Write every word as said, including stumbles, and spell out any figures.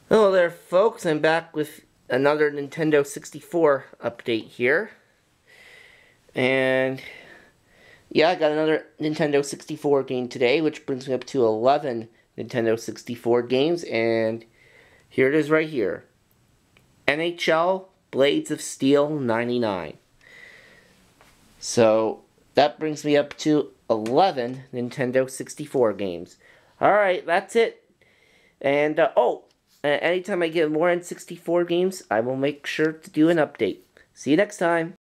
Hello there, folks. I'm back with another Nintendo sixty-four update here. And yeah, I got another Nintendo sixty-four game today, which brings me up to eleven Nintendo sixty-four games. And here it is right here. N H L Blades of Steel ninety-nine. So that brings me up to eleven Nintendo sixty-four games. Alright, that's it. And, uh, oh, anytime I get more N sixty-four games, I will make sure to do an update. See you next time.